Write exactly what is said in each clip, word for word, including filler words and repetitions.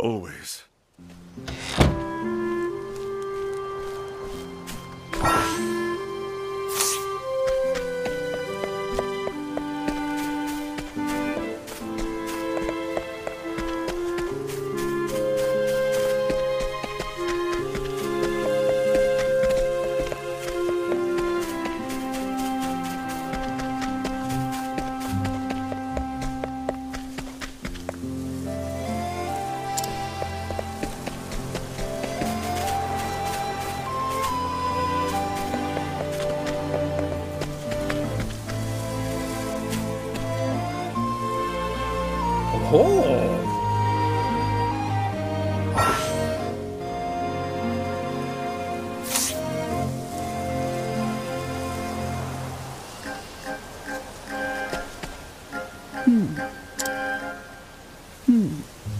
Always. Oh! Hmm. Hmm.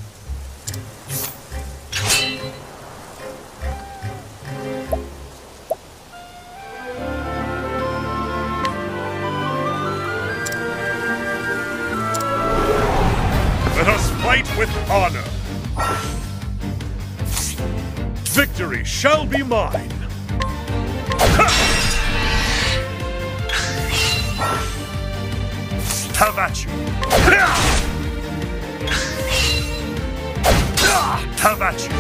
Let us fight with honor. Victory shall be mine. Have at you. Have at you.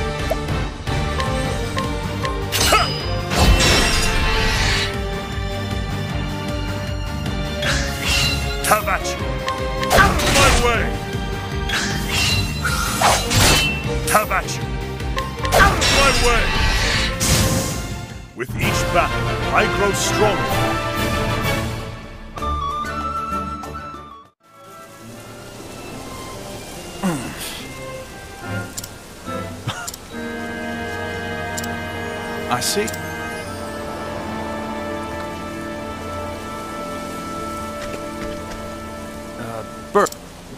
Have at you. Out of my way. Have at you. Out of my way. With each battle, I grow stronger. I see. Uh, Bert.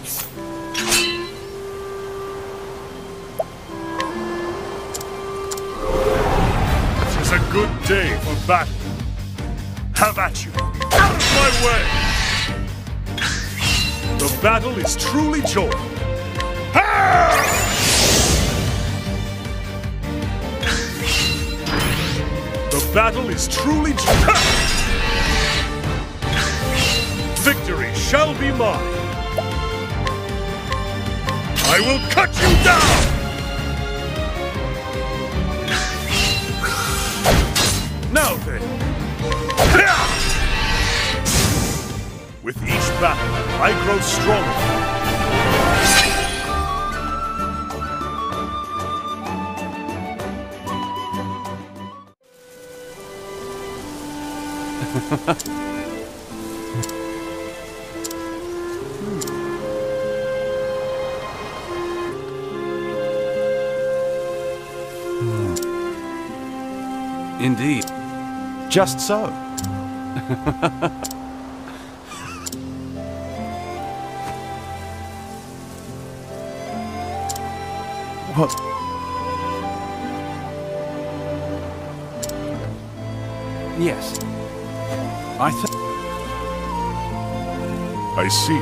It's a good day for battle. Have at you. Out of my way. The battle is truly joined. The battle is truly joined. Victory shall be mine. I will cut you down. Now then. With each battle, I grow stronger. Indeed. Just so. What? Yes. I think... I see.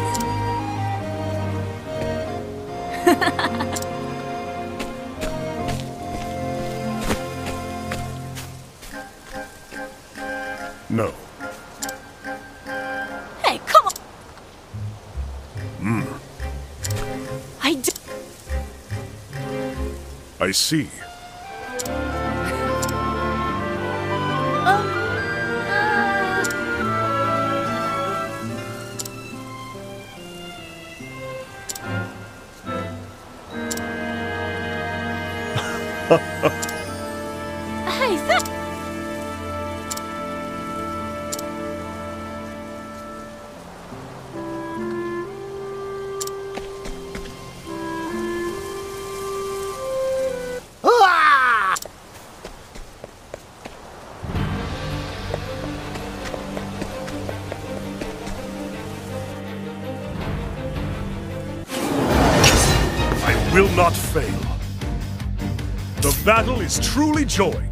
No. Hey, come on! Hmm. I d- I see. Um... Uh... Hey, that... Will not fail. The battle is truly joined.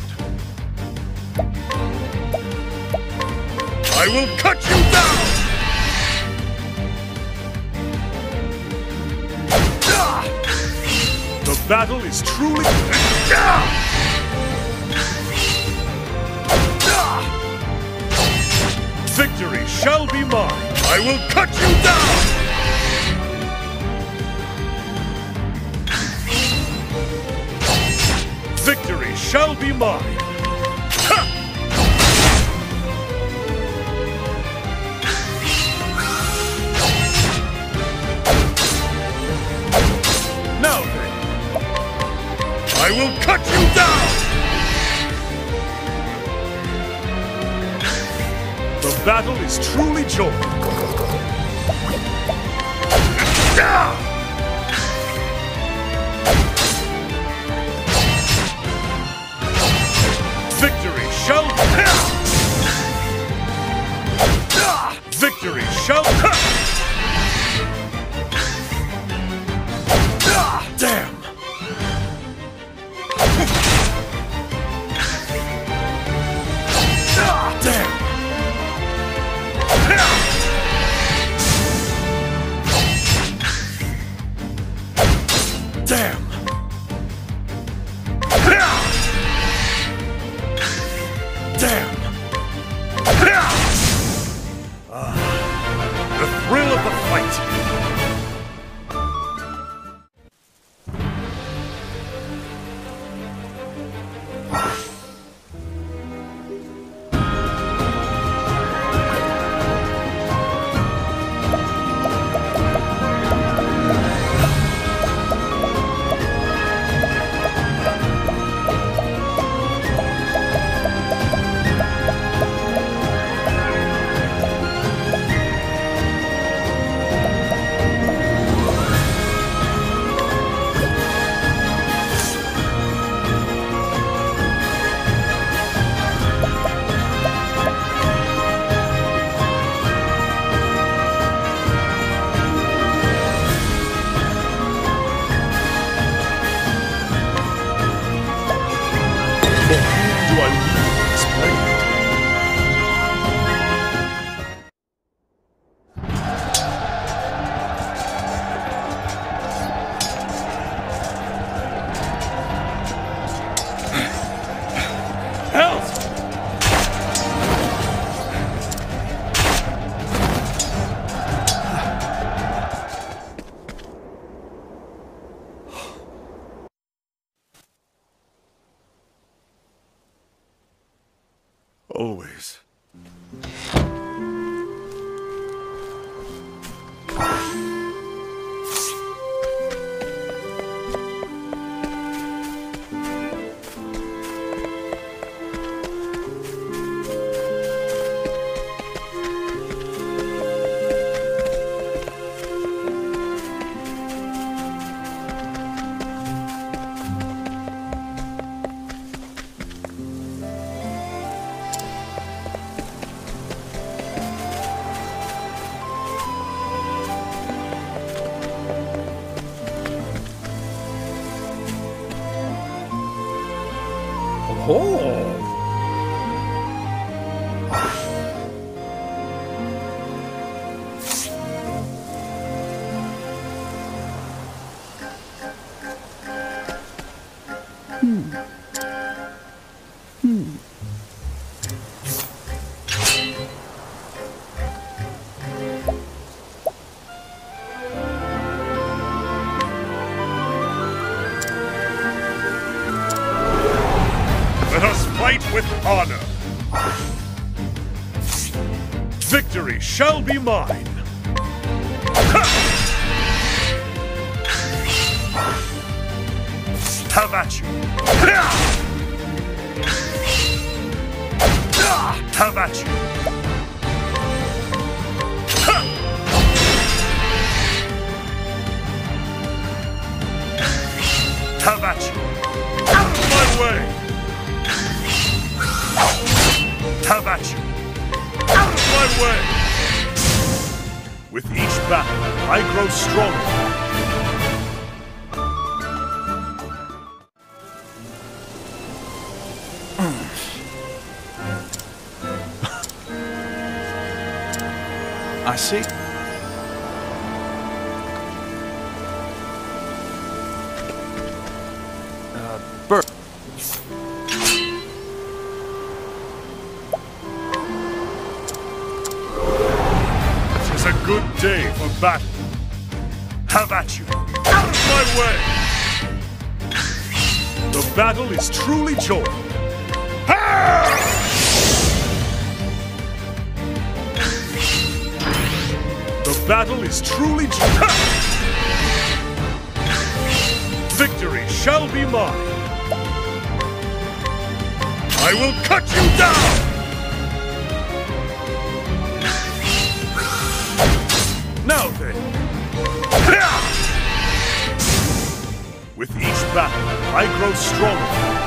I will cut you down! The battle is truly... Victory shall be mine! I will cut you down! Victory shall be mine! Ha! Now then, I will cut you down! The battle is truly joined. Victory shall... Victory shall... Damn! Damn! Damn! Damn! Ah, the thrill of the fight! Always. Let us fight with honor. Victory shall be mine. Ha! Have at you. Have at you. Have at you. Out of my way. Have at you. Out of my way. With each battle, I grow stronger. I see. good day for battle. Have at you. Out of my way! The battle is truly joined. Ha! The battle is truly joined. Victory shall be mine. I will cut you down! Now then! With each battle, I grow stronger.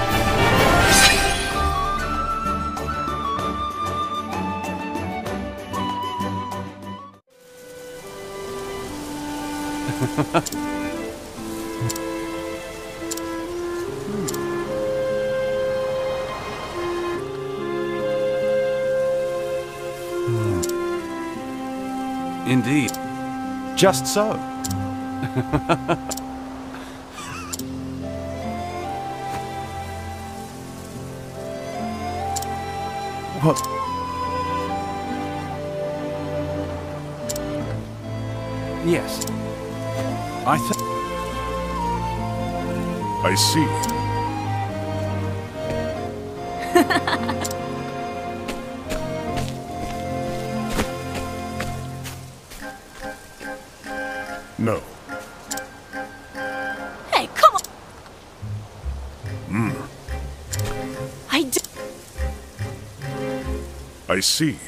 Indeed. Just so. What? Yes. I think... I see. No. Hey, come on! Hmm. I d- I see.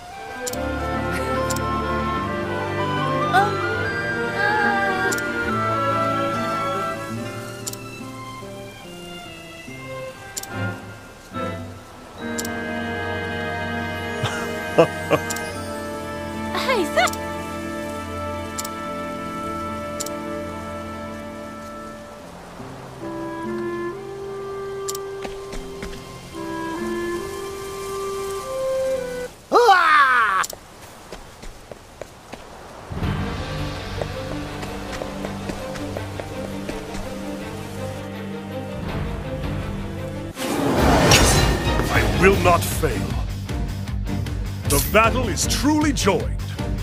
Um... Uh... Hey, that... Will not fail. The battle is truly joined.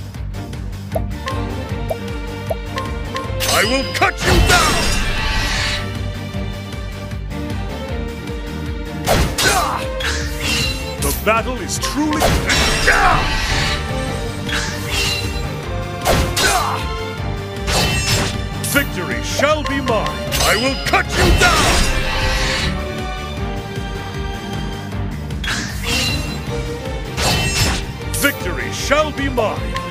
I will cut you down! The battle is truly... Victory shall be mine. I will cut you down! Victory shall be mine!